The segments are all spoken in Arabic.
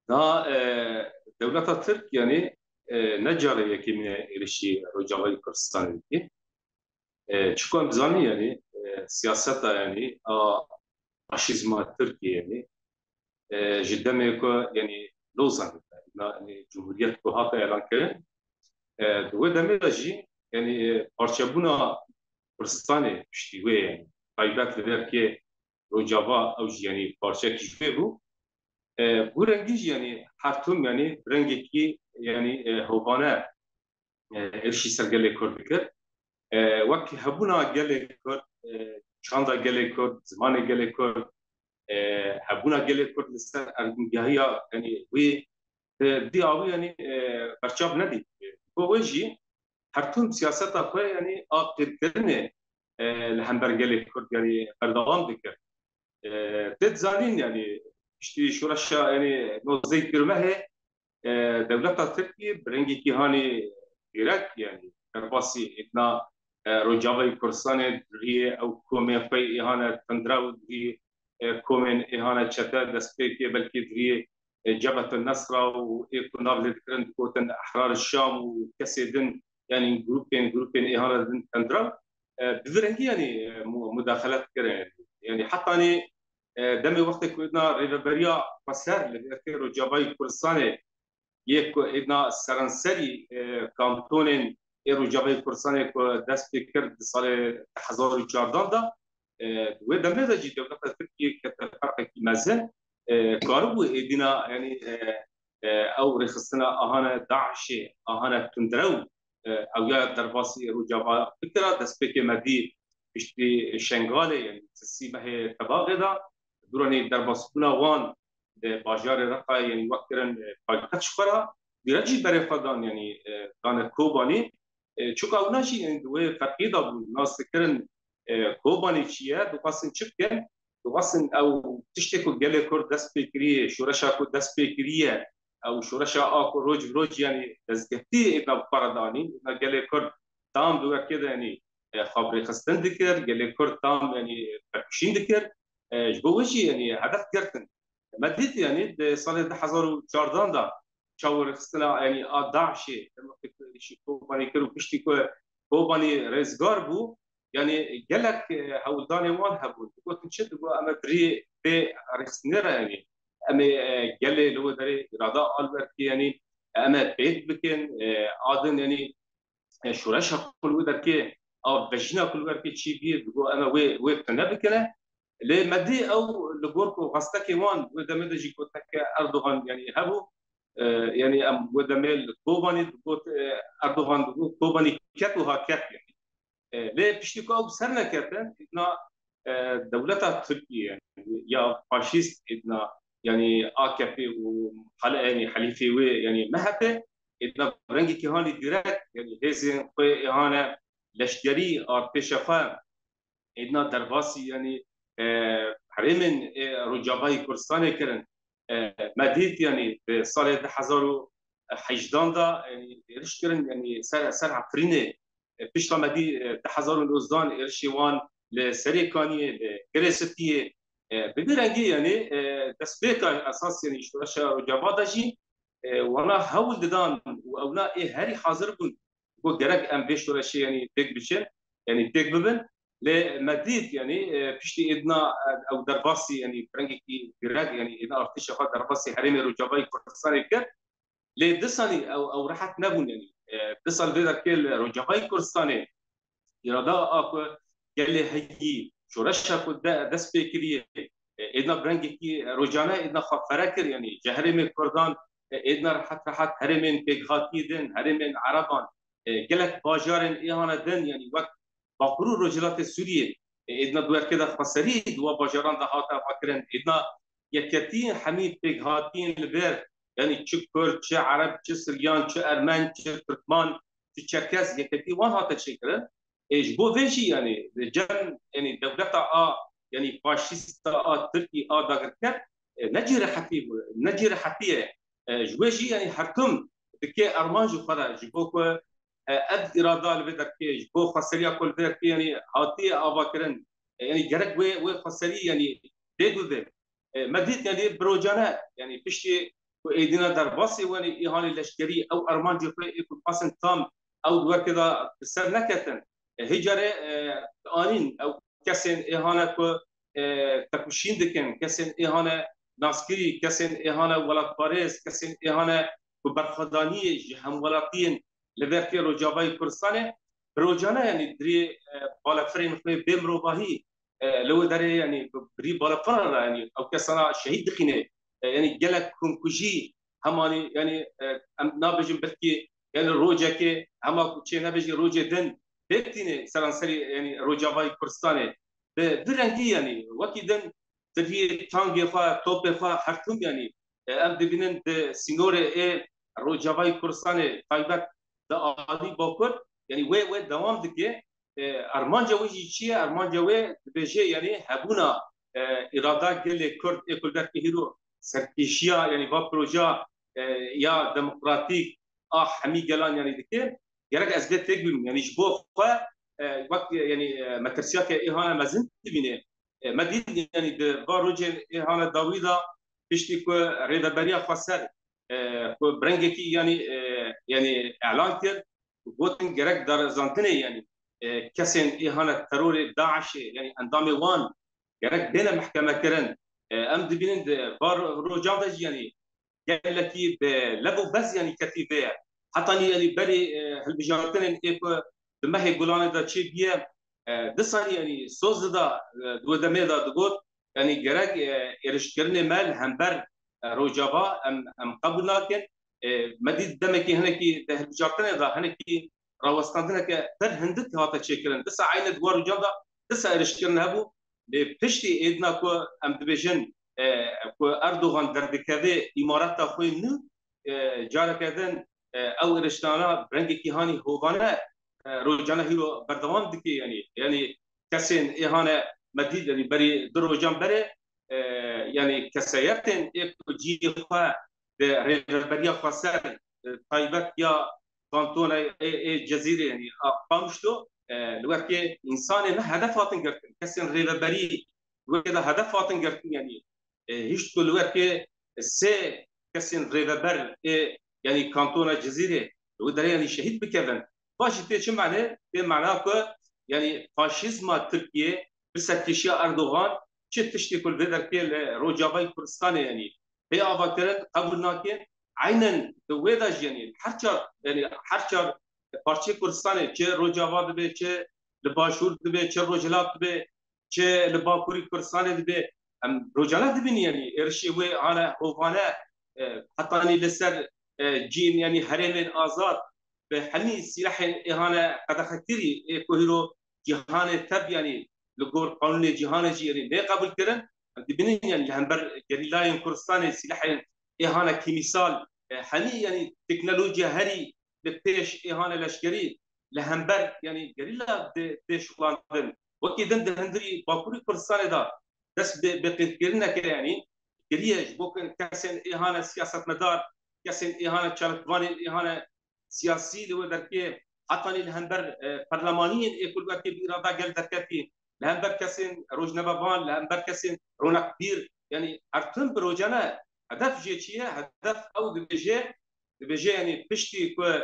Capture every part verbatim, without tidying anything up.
دا دولت ترک yani نجار یکی من ایرشی رجای کردستان دی چون بزنی yani سیاست yani فاشیسم ترکیه yani جدا میکو yani لوزان yani جمهوریت کو هاتا اعلان کرد دو دمه داشی yani پارچبونا کردستان پشتیوه yani قایبت لدر که رجاوا او yani پارچه کیفه بو bu rengi yani hatun yani rengi ki yani hovana erşi sergele kurdikir vaki habuna gele kurd çanda gele kurd zamane gele kurd habuna gele kurd listan ergingahiya yani ve di abi yani perçap nedi bu veci hatun siyaseta xwe yani akirkirine lehember gele kurd yani berdavam dikir تد زانين يعني اشتي شو رشا يعني نوزي كرمه دولة تركيا برنجي كيهاني إيراك يعني كرباسي إثنا رجاوي كردستان دري أو كومي في إهانة تندراو دري كومين إهانة شتا دسبيكي بلكي دري جبهة النصرة وإيكونا بلدكرن كوتن أحرار الشام وكسيدن يعني جروبين جروبين إهانة تندراو بفرنجي يعني مداخلات كرين يعني حتى أنا دمي وقت كنا ريفربريا فسر لبيركي رجاباي كردستان یک اینا سرانسری کانتونین رجاباي كردستان کو دست کرد سال هزار و چهارده دا و دمه دا جی دولت ترکیه که فرق کی مزن کارو ایدینا یعنی او رخصنا اهانه داعش اهانه تندرو او یا درباسی رجابا فكره دست که مدی بشتی شنگاله یعنی سیبه تباغ دا دورانی درباسکونا وان باجار رقا يعني وكرن پایتخت شخرا دیرجی برای فدان يعني كان كوباني چوكا اوناشي يعني دوه فرقی دا بود ناس کرن كوباني چیه دو قاسن چپکن دو قاسن او تشتكو گله کرد دست پیکریه شورشا کو دست پیکریه او شورشا آکو روج روج يعني دزگهتی اینا پردانی اینا گله کرد تام دوه كده يعني خبری خستن دکر گله کرد تام يعني فرکشین دکر جبوشي يعني هدف كرتن مديت يعني د سال هزار و چهارده دا شاور اختلا يعني داعشي لما شي كوباني كرو بشتي كو كوباني رزگار بو يعني قالك هولداني وان هبو قلت نشد اما دري بي رخصنيرا يعني اما قال لي لو دري اراده البرت يعني اما بيت بكن عادن يعني شورش كل ودر كي او بجنا كل ودر كي شي بي اما وي وي بكنه لمدي او لغوركو غاستاكي وان ودمي جي كوتك اردوغان يعني هبو يعني ام ودمي كوباني دوت اردوغان دوت كوباني كاتو هاكات يعني ليه بيشتكوا بسرنا كاتن ان دولتها تركيا يعني يا فاشيست ان يعني اكابي وحل يعني حليفي وي يعني مهته ان برنجي كهاني ديريكت يعني هزين قوي اهانه لشجري ارتشفان ان درباسي يعني حريمن رجابای کردستان کردن مدید يعني في سال هزار و هجده دا يعني ارش کردن يعني سر سر عفرینه پیش مدی هزار و نوزده ارشیوان لسری کانیه لگرستیه بدرنگی يعني تسبيك اساس يعني شورش رجابا دجی وانا هول ددان واونا ايه هري حاضر بون بو جرك ام بيش شورش يعني تك بشن يعني تك ببن لمديد يعني بشتي ادنا او درباسي يعني فرنجي جراج يعني اذا ارتشا خد درباسي حريمي رجاباي كردستاني كر لدساني او او راحت نبون يعني دسال بيدا كل رجاباي كردستاني يرادا اكو قال لي هي شو رشا كود دس بكريه ادنا برنجي كي رجانا ادنا خفركر يعني جهرمي كردان ادنا راحت راحت هرمين بيغاتي دن هرمين عربان قالك باجارن ايهانا دن يعني وقت باقرور رجلات سوريا ادنا دوار كده خسري دوا باجران ده هاتا فاكرن ادنا يكتين حميد بيك هاتين البير يعني تش كرد تش عرب تش سريان تش ارمان تش تركمان تش تشركز يكتي وان هاتا شكرا ايش بو فيجي يعني جن يعني دولتا اه يعني فاشيستا اه تركي اه داغركت نجري حتي نجري حتي جواجي يعني حكم بكي ارمانجو خرج بوكو اد اراده لبدر كيج بو خسريه كل بدر كي يعني هاتي افاكرن يعني جرك وي وي خسريه يعني ديدو ده مديت يعني بروجانا يعني بشتي وإيدينا درباسي وني إهانة لشكري أو أرمان جفري يكون قاسم تام أو دور كذا بسر نكتن هجرة آنين أو كسن إهانة كو تكوشين دكن كسن إهانة ناسكري كسن إهانة ولا باريس كسن إهانة كبرخدانية جهم ولاتين لبركي رجابي كرسانة بروجانا يعني دري بالا فرين في بيمرو باهي لو دري يعني بري بالا فرنا يعني أو كسنا شهيد دخينه يعني جلك كونكوجي هماني يعني نابجم بركي يعني روجا كي هما كوتشي نابجي روجا دن بيتيني سلانسري يعني روجافاي كرستاني برنجي يعني وكيدن تدي تانجي فا توب فا حرتم يعني ام دبينن سينوري اي روجافاي كرستاني تايبك دا عادي بوكر يعني وي وي دوام دكي ارمانجا ويجي شي ارمانجا وي بيجي يعني هبونا اراده قال كرد ايكول دار هيرو سرکیشیا یعنی با پروژه یا دموکراتیک آه همی گلان یعنی دکتر گرگ از بیت تقبل یعنی جبو خا وقت یعنی مترسیات ایهان مزن تبینه مدید یعنی د باروجن ایهان داویدا پشتی کو ریدبریا خسر کو برنگکی یعنی یعنی اعلان کرد گوتن گرگ در زانتنه یعنی کسین ایهان ترور داعش یعنی اندام وان گرگ بین محکمه کرن ام دبینن بار روجان دج يعني قال لك لبو بس يعني كتيبه حتى يعني بري هالبجارتين ايكو ما هي قولان دا شي بيه دساني يعني سوز دا دو دمه دا دغوت يعني جرق ارشكرني مال همبر روجابا ام ام قبل لكن مديد دمكي هنكي هالبجارتين دا هنكي راوستاندنا ك بر هندت هاتا شكرن دسا عين دوار روجان دا دسا ارشكرنا هبو بپشتی ایدنا کو ام دبیجن کو اردوغان در دکوه امارات خوی نو جاره کردن او ارشتانا رنگ کیهانی هوانه روجانه هیرو بردوام دکی یعنی یعنی کسین ایهانه مدید یعنی بری درو جان بره یعنی کسایتن یک جی خوا به ربریا خاصه تایبت یا کانتون ای جزیره یعنی قامشتو الوقت انسان نه هدف هاتن گرتن کسین ریوبری الوقت هدف هاتن گرتن یعنی هیچ کل الوقت سه کسین ریوبر یعنی کانتون جزیره الوقت یعنی شهید بکردن باشه تی چه معنی به معنی که یعنی فاشیسم ترکیه بسرکشی اردوغان چه تشتی کل بدر که روجاوای کردستان یعنی به آواترن قبول نکن عینن دویداش یعنی هرچار یعنی هرچار پارچه کردستان چه روجاوا دبه چه لباشور دبه چه روجلات دبه چه لباکوری کردستان دبه ام روجلات دبه یعنی ارشی و انا هوانه حتی نی لسر جین یعنی حریم آزاد به همین سلاح اهانه قد خطری کوهرو جهان تب یعنی لگور قانون جهان جی یعنی نه قبول کردن دبنین یعنی همبر گریلای کردستان سلاح اهانه کمیسال همین یعنی تکنولوژی هری بتيش إهانة لشكري لهمبر يعني قريلا بتيش شغلان وكيدن دهندري باكوري كردستان دا بس بقيرنا كده يعني قريش بوكن كسن إهانة سياسة مدار كسن إهانة شاركواني إهانة سياسي لو دركي حتى لهمبر برلمانيين يقول لك بإرادة قال دركتي لهمبر كسن روجنبابان لهمبر كسن رونق بير يعني أرتم بروجانا هدف جيتشيه هدف أو دبجي دبجي يعني بشتي كو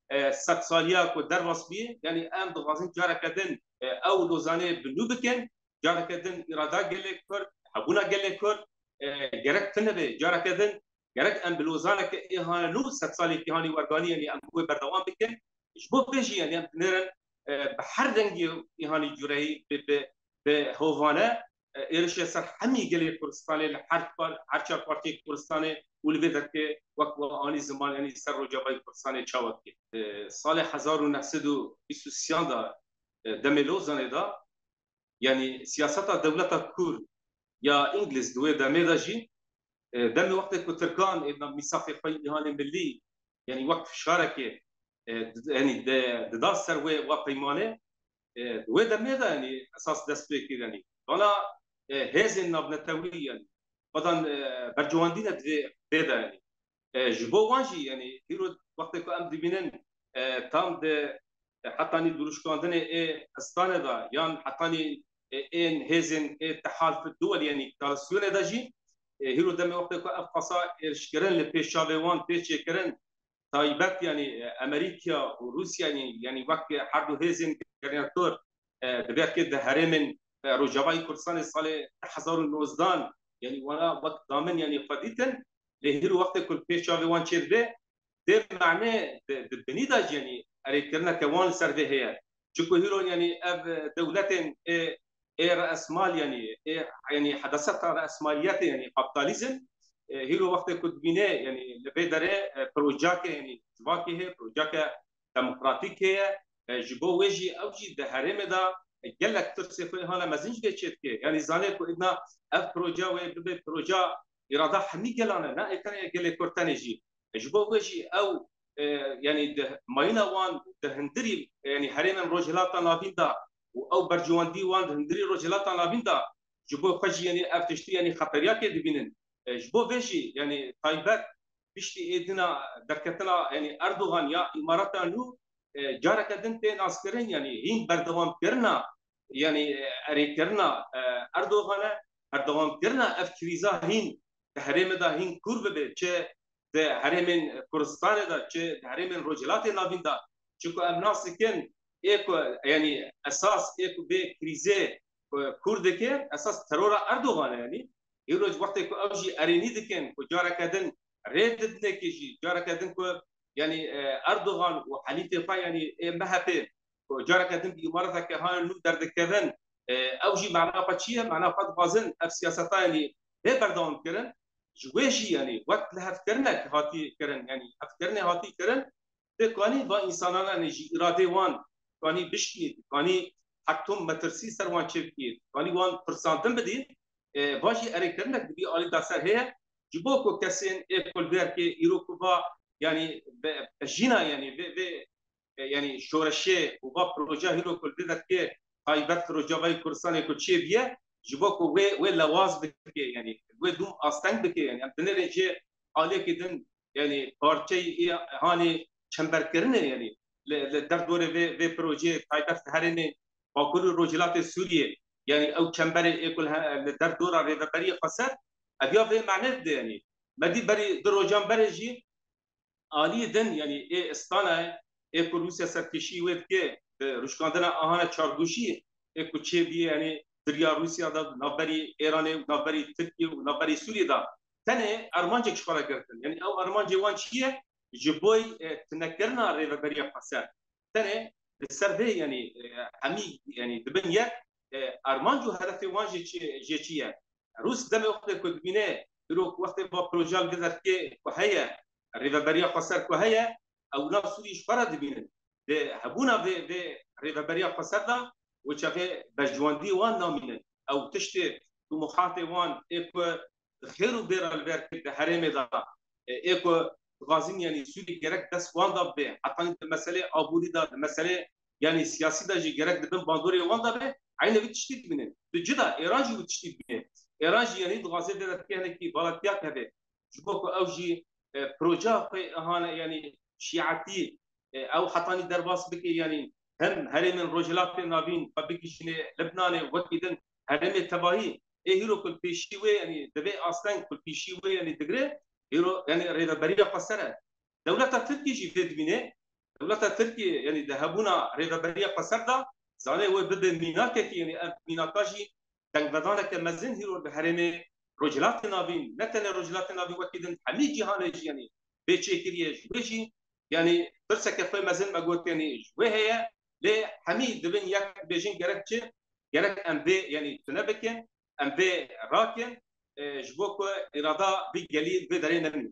ست سالیا کو در واسبی یعنی ام دوازن جاره کردن او دوزانه بنو بکن جاره کردن اراده گله کرد حبونا گله کرد گرک تنبه جاره کردن گرک ام بلوزانه که ایهان لو ست سالی کهانی ورگانی یعنی ام کوی بردوام بکن شبو بيجي يعني ام نرن بحر رنگی ایهانی جورهی به هوانه ایرش سر همی گله کردستانی هر هر چهار پارتی کردستانی ولوی درکه وقت آنی زمان یعنی سر رجابای کردستان چاوت که سال هزار و نهصد و بیست و سه دا دملو زنه دا یعنی سیاست دولت کورد یا انگلیس دوی دمه دا جی دم وقت که ترکان اینا میثاق ایهان ملی یعنی وقت شارکه یعنی دا سر و پیمانه دوی دمه دا یعنی اساس دست بکر یعنی حالا هزین نابنتوی یعنی بدن برجواندین دوی بده یعنی جبو وانجی یعنی هیرو وقتی که ام دبینن تام ده حتی نی دروش کندن استان دا یان حتی نی این هزین تحالف الدول یعنی کالسیون دا جی هیرو دم وقت کو اف قصا ارشکرن لپیشاوان پیچکرن تایبت یعنی امریکا و روسیا یعنی یعنی وقت هر دو هزین گرناتور دبیر که ده هرمن روجاوای کردستان سال هزار و نوزده یعنی وانا وقت دامن یعنی قدیتن لهیرو وقت کل پیشاوان چرده ده معنی ده بنیدا یعنی اريكرنا كوان سرده هي شكو هيرو يعني اب دولة اي اي راس مال يعني اي يعني حدثتها راس ماليات يعني كابيتاليزم هيرو وقت كنت بينه يعني لبيدره بروجاك يعني زواكي هي بروجاك ديمقراطيك هي جبو وجي اوجي ده هرم دا قالك ترسي في هانا مازنج بيتشت يعني زانيكو ادنا اف بروجا و بروجا اراده حمي قالنا لا كان قال لك كورتانيجي جبو وجي او يعني ده ماينا وان ده هندري يعني هرم روجلاتا نابيندا او برجواندي وان هندري روجلاتا نابيندا جبو خجي يعني افتشتي يعني خطريات دبينن جبو فيجي يعني طيبات بيشتي ادنا دركتنا يعني اردوغان يا امارات انو جارك دنت ناسكرين يعني هين بردوام كرنا يعني اري كرنا اردوغان اردوغان كرنا اف كريزا هين هرم دا هين كورب به چه ده هرمن کردستان دا چه هرمن روجلات نابین دا چکو امناس کن ایک یعنی اساس ایک به کریزه کرد که اساس ترور اردوغان یعنی یه روز وقتی که اوجی ارینی دکن کو جارا کدن رید دنکیجی جارا کدن کو یعنی اردوغان و حلیت فا یعنی مهپه کو جارا کدن کی امارت که ها نو درد کدن اوجی معنا پچیه معنا فد بازن اف سیاستا یعنی به بردام کردن جویشی یعنی وقت له فکرنک هاتی کردن یعنی فکرنه هاتی کردن ده کانی با انسانان انرژی اراده وان کانی بشکید کانی حتم مترسی سر وان چفکید کانی وان پرسانتن بدید واجی اره کردنک بی آلی داسر هه جبو کو کسین اکل بیر که ایرو کوبا یعنی جینا یعنی به یعنی شورشه و با پروژه هیرو کل بیر که تایبت پروژه وای کردستان کو چی بیه جبوك و و لواز بكي يعني و دوم استنگ بكي يعني ام تنرجي عليه كدن يعني بارتي هاني چمبر کرنه يعني در دور و و پروژه تایبت هرنه باکور روجلات سوریه يعني او چمبر اكل در دور ريفري قصر ابيا في معنى ده يعني بدي بري دروجان برجي عالي دن يعني اي استانا اي روسيا سرکشی و که روشکاندنا اهانه چارگوشی اكو چه بي يعني دریا روسیا دا نابری ایران نابری ترکیه و نابری سوریه دا تنه ارمانجه کشکارا گرتن یعنی او ارمانجه وان چیه جبوی تنکرنا ریوبریا قصر تنه سرده یعنی همی یعنی دبن یک ارمانجو هدف وان جه چیه روس دم وقت که بینه درو وقت با پروژال گذر که هيا ریوبریا قصر که هيا او نا سوری شفرا دبینن ده هبونا به به ریوبریا قصر دا وشافي بجواندي وان نامين او تشتي طموحات وان ايكو خير بير البير هرم دا ايكو غازين يعني سوري جرك دس وان دا به حتى المساله ابوري دا مساله يعني سياسي دا جي جرك دبن باندوري وان دا به عينه بتشتي بنن بجدا ايران جي بتشتي بنن ايران جي يعني غازي دا كهنه كي بلاتيا كده جبوكو اوجي بروجا هانا يعني شيعتي او حطاني درباس بكي يعني هم هرم روجلات نابين فبكيشني لبنان وكيدن هرم تباهي ايه هيرو كل بيشيوي يعني دبي اصلا كل بيشيوي يعني دغري هيرو يعني ريدا بريا قصره دوله تركي جي فيد بينه دوله تركي يعني ذهبونا ريدا بريا قصردا زاني هو بد ميناك يعني ميناكاجي دنگدانا كمزن هيرو بهرم روجلات نابين نتن روجلات نابين وكيدن حمي جهان يعني بيتشكريه بيجي يعني برسك في مزن ما قلت يعني وهي ل حميد دبن يك بيجين جركتش جرك ام بي يعني تنبكن ام بي راكن جبوك اراده بجليل بدرين منه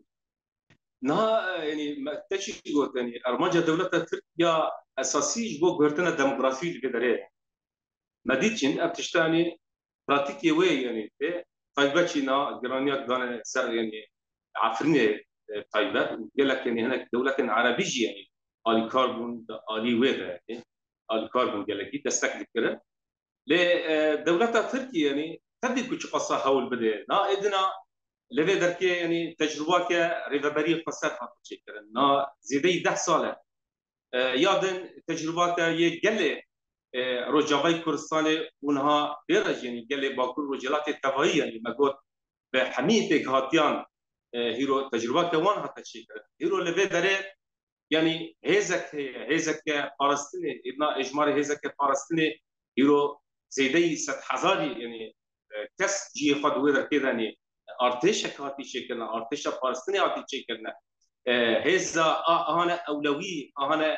نها يعني ما تشي قلت يعني ارمجه دوله تركيا اساسي جبوك هرتنا ديموغرافي اللي بدري ما ديتشن ابتشتاني براتيكي وي يعني طيبتشينا جرانيات دان سر يعني عفرني طيبات قال لك يعني هناك دوله عربيه يعني آلی کاربون آلی ویره يعني آلی کاربون جلگی دستک دکره ل دولت ترکیه يعني تبدي كل قصة حول بده نا إدنا لبي دركي يعني تجربة كريفابري قصة خاطر شيء كرن نا زيدي ده سالة يادن تجربة يجلي رجاوي كردستان ونها درج يعني جلي باكور رجالات التوهية يعني ما قلت بحمية هاتيان هيرو تجربة كوان هتا شيء هيرو لفي داره يعني هزك هزك فلسطيني إدنا إجمالي هزك فلسطيني هيرو زيدي ست حزاري يعني كس جي خد وير كده يعني ارتش هاتي شيء كنا ارتش فلسطيني هاتي شيء كنا هزا أنا أولوي أنا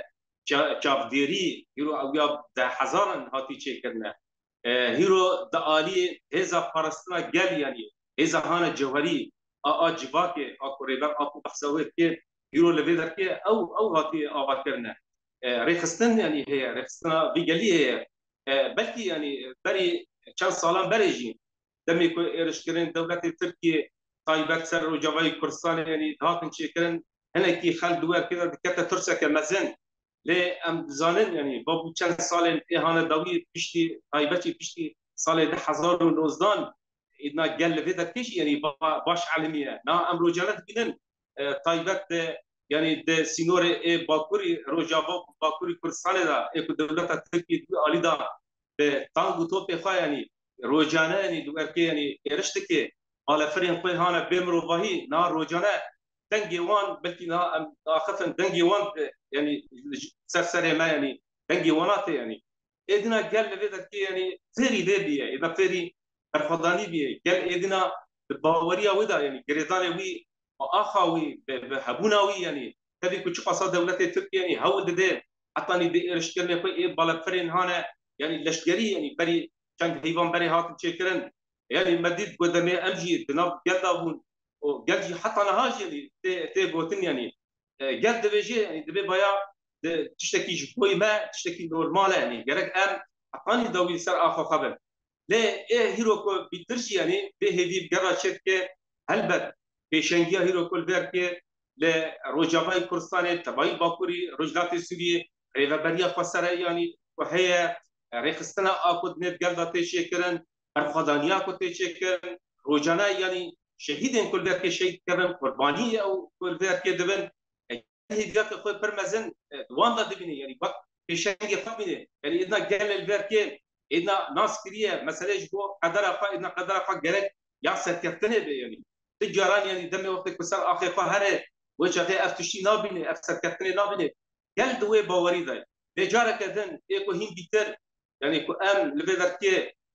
چاودێری هیرو ئەویا ده حەزارن هاتی چێکردنە هیرو دەعالی هێزا پاراستنا گەل یانی هێزا هانە جەوهەری ئا جیڤاکێ ئا کورێبەر ئا بەحسەوێت کێ هیرو لەوێ دەرکێ ئەو ئەو هاتی ئاواکردنە ڕێخستن یانی هەیە ڕێخستنا ڤیگەلی هەیە بەلکی یانی بەری چەند ساڵان بەرێ ژین دەمێ کو ئێرشکردن دەوڵەتی تورکیە تایبەت سەر ڕۆژاوای کوردستان یانی هاتن چێکردن هەنێکی خەل دووەر کردە دکەتە تورسێکە مەزن لێ ئەم بزانن یعنی بۆ بوو چەند ساڵێن ئێهانە داوی پشتی تایبەتی پشتی ساڵێ ده حەزار و نۆزدان ئیدنا گەل لەوێ دەکەش یعنی باش عەلمیە نا ئەم ڕۆژانە دبینن تایبەت یعنی د سینۆرê ê bakurî Rojava bakurî Kurdistanê da ê ku dewleta Tirkiyê dû alî da bi tang û topê xwe yanî rojane yanî du erkê yanî êriş dike balefirên xwe hane bê mirovahî na rojane dengê wan belkî na em axifin dengê wan yani ser serê me yani dengê wana tê yani êdina gel levê derkê yani fêrî vê bîye êda fêrî berxwedanî bîye gel êdina bi baweriya wê da yani girêdanê wî axa wî bi hebûna wî yani tevî ku çi qasa dewletê Tirkiye yani hewl dide hetanî di êrişkirinê xwe ê balefirên hane yani leşkerî yani berî çend heyvan berê hatin çêkirin yani me dît ku demê em jî di nav gel da bûn gel jî heta niha jî yani tê tê gotin yani gel dibêje yani dibe baya tiştekî ji boî me tiştekî normal e yani gerek em hetanî dawî ser axa xwe bin lê ê hîro ku bîtir jî yani bê hêvî gera çêdike helbet pêşengiya hîro ku li berkê li Rojavayê Kurdistanê tevayî Bakurî Rojhilatê Sûriyê rêveberiya xwe sere yani ku heye rêxistina a ku dinê gel da tê çêkirin berxwedaniya ku tê çêkirin rojane yani şehîdên ku li berkê şehîd dikevin qurbanî ew ku li berkê dibin hêviyata xwe pir mezin wan da dibîne yani bak pêşengê xwe bîne yani êdina gel li berkê êdina nas kiriye meselê ji bo qedera xwe êdina qedera xwe gerek ya serkeftinê be yani di caran yani demê wextê ku ser axê xwe here wê çaxê ev tiştî nabîne ev serkeftinê nabîne gel di wê bawerî de lê careke din ê ku hîn bîtir yani ku em li vê derkê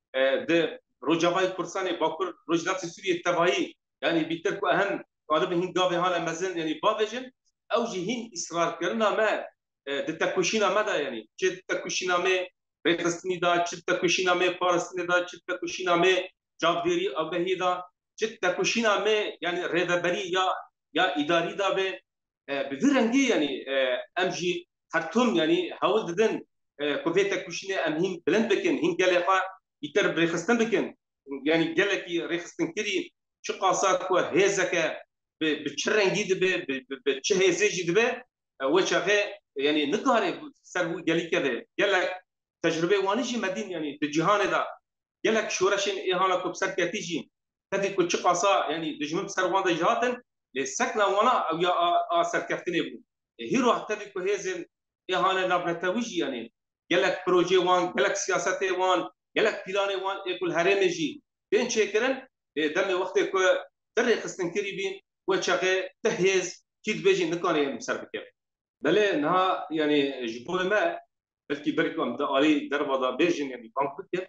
di Rojavayê Kurdistanê Bakur Rojhilatê Sûriyê tevayî yani bîtir ku em galibin hîn gavê hane mezin yani bavêjin ew jî hîn îsrarkirina me di tekuşîna me da yani çi tekuşîna me rêxistinî da çi tekuşîna me parastinê da çi tekuşîna me çavdêrî avdehî da çi tekuşîna me yani rêveberî ya ya îdarî da be bi vî rengî yani em jî hertum yani hewl didin ku vê tekuşînê em hîn bilind bikin hîn gelê xwe îtir rêxistin bikin yani gelekî rêxistinkirî çi qasa ku hêzeke bi çi rengî dibe bi çi hêzê jî dibe wê çaxê yani nikare ser wî gelî keve gelek tecrübe wanî jî medîn yani di cîhanê da gelek şoreşên êhana ku bi ser ketî jî tevî ku çi qasa yani dijmin ser wan de jî hatin lê sekna wana ew ya a serkeftinê bû hîro tevî ku hêzên êhane navnetewî jî yani gelek projê wan gelek siyasetê wan gelek planê wan ê ku li herêmê jî bên çêkirin demê wextê ku di rêxistinkirî bîn wê çaxê ti hêz kî dibêjî nikane ser bikeve belê niha yani ji bo me belkî berî ku em di alî derva da bêjin yani bank bike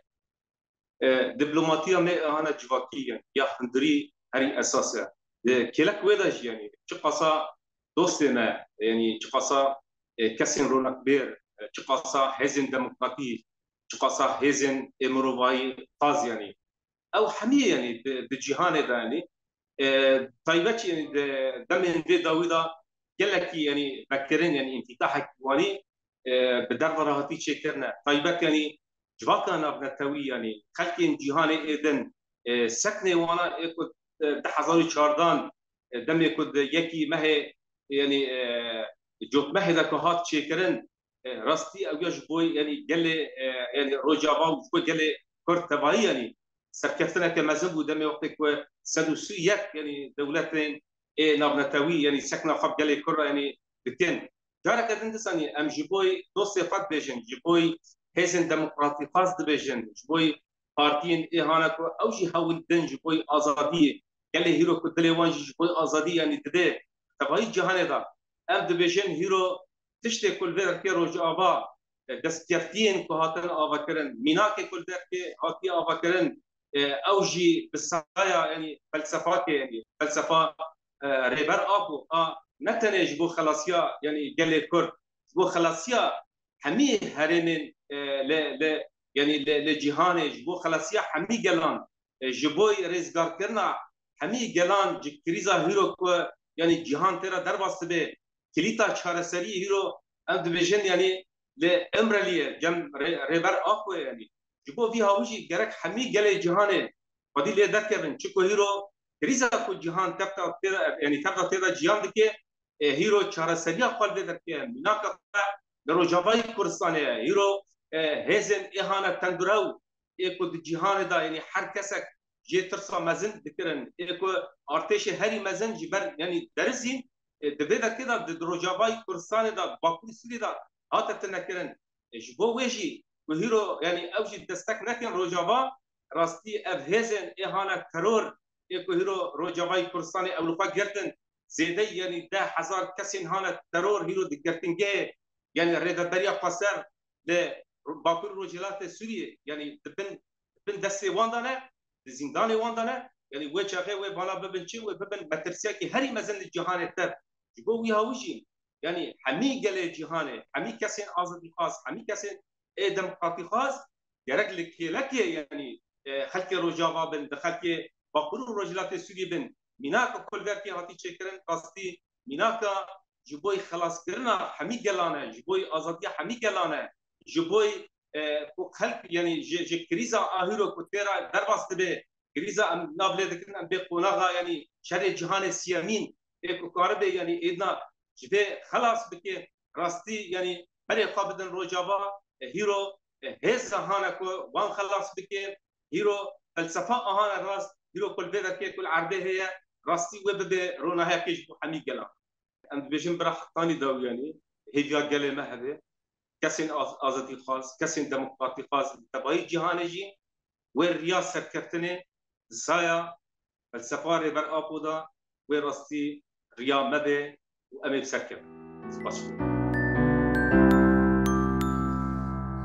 diplomatiya me hane civakî yani ya hundirî herî esas e kelek wê de jî yani çi qasa dostê me yani çi qasa kesên ronaqbêr çi qasa hêzên demokratî çi qasa hêzên mirovahî qaz yani ew hemî yani di cîhanê de yani taybet yani demên vê dawî da gelekî yani vekirin yani întîtahek wanî bi derva rahatî çêkirine taybet yani civaka navnetewî yani xelkên cîhanê êdin seknê wana ê ku di hezar û çardan demê ku yekî mehê yani cotmehê de ku hat çêkirin rastî ew ya ji bo yani gelê yani Rojava û ji bo gelê Kurd tevayî yani serkeftineke mezin bû demê wextê ku sed û sî yek yani dewletên ê navnetewî yani sekna xwe gelê Kurd yani dikin careke din disanî em ji bo dostê xwe dibêjin ji bo hêzên demokratî xas dibêjin ji bo partiyên êhana ku ew jî hewl din ji bo azadiyê قال هيرو كدلي وانجي بو ازادي يعني دده تبعي جهان دا ام دبيجن هيرو تشتي كل فير كي روج ابا دستيرتين كو هاتن ابا كرن ميناك كل فير كي هاتي ابا كرن اوجي بالسايا يعني فلسفات يعني فلسفه ريبر ابو ا نتنج بو خلاصيا يعني قال كرد بو خلاصيا همي هرمن ل ل يعني لجهان بو خلاصيا همي جلان جبوي رزگار کرنا همي جلان كريزا هيرو كو يعني جهان ترى درباست به كليتا چارسري هيرو ام ديفيجن يعني لامرليه جم ريبر اكو يعني جبو في هاوجي جرك همي جل جهان ودي لي دكبن چكو هيرو كريزا كو جهان تبتا يعني تبتا تدا جيان دكي هيرو چارسري قلب دكي مناك دروجاوي كردستان هيرو هزن اهانه تندرو اكو جهان دا يعني هر کسک جي ترسا مزن دكرن اكو ارتش هري مزن جبر يعني درزين دبدا كده دروجاوي كردستان دا باكو سوري دا هات تنكرن جبو ويجي وهيرو يعني اوجي دستك نكن روجاوا راستي اف هزن اهانه ترور اكو هيرو روجاوي كردستان اولفا جرتن زيده يعني ده هزار كسين هانه ترور هيرو دكرتنجه يعني ريدبريا قصر ل باكور روجلات سوريا يعني دبن دبن دستي واندانا زنداني واندانا يعني وجه غير وبالا ببن شيء وببن مترسيكي هري مزن الجهان التر جبوا ويا وجين يعني حمي قال الجهان حمي كسين ازدي خاص حمي كسين ادم قاطي خاص يرك لك لك يعني خلك روجاوا بن دخلك باكور روجلات سوريا بن ميناك كل ذاك هاتي تشكرن قصدي ميناك جبوي خلاص كرنا حمي قلانا جبوي ازدي حمي قلانا جبوي خلق يعني ج كريزا اهيرو كتيرا درباست به كريزا ام نابله دكن ام بقوناغا يعني شر جهان السيامين اكو كاربه يعني ايدنا جبه خلاص بك راستي يعني بري قابدن روجابا هيرو هز هانكو وان خلاص بك هيرو فلسفه اهان راست هيرو كل بدا كل عربه هي راستي وب رونا هيك جو حمي قلا ام بيجن برا ثاني دو يعني هيجا قال ما هذا كسين آزادی خاص كسين دموکراتی خاص تبعی جهانجی و ریاست کردن زایا السفاره بر آبودا و راستی ریا مده و امی بسکر.